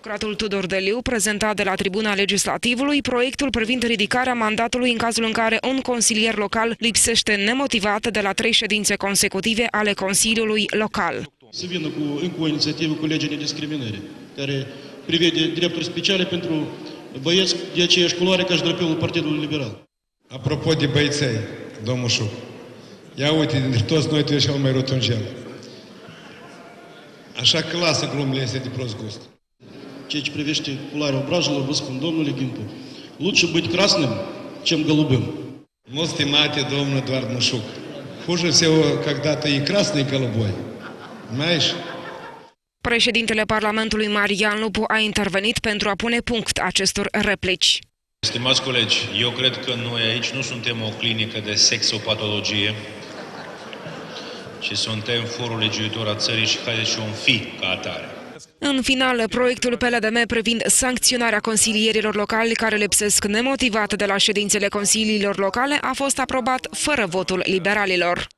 Procuratorul Tudor Deliu prezenta de la tribuna legislativului proiectul privind ridicarea mandatului în cazul în care un consilier local lipsește nemotivat de la 3 ședințe consecutive ale Consiliului Local. Să vină cu încă o inițiativă cu legea nediscriminării, care prevede drepturi speciale pentru băieți de aceeași culoare ca și drapelul Partidului Liberal. Apropo de băieței, domnul Șuc, ia uite, dintre toți noi tu ești cel mai rotunjel. Așa că lasă glumele astea de prost gust. Ceea ce privește culoarea obrajelor, vă spun, domnule Gimpu, лучше быть красным, чем голубым. Ну, стимате, domnul Eduard Mușuc, хуже всего когда-то и красный, и голубой. Знаешь? Președintele Parlamentului Marian Lupu a intervenit pentru a pune punct acestor replici. Stimați colegi, eu cred că noi aici nu suntem o clinică de sexopatologie, ci suntem forul legiuitor a țării și haideți și vom fi ca atare. În final, proiectul PLDM privind sancționarea consilierilor locali care lipsesc nemotivat de la ședințele consiliilor locale a fost aprobat fără votul liberalilor.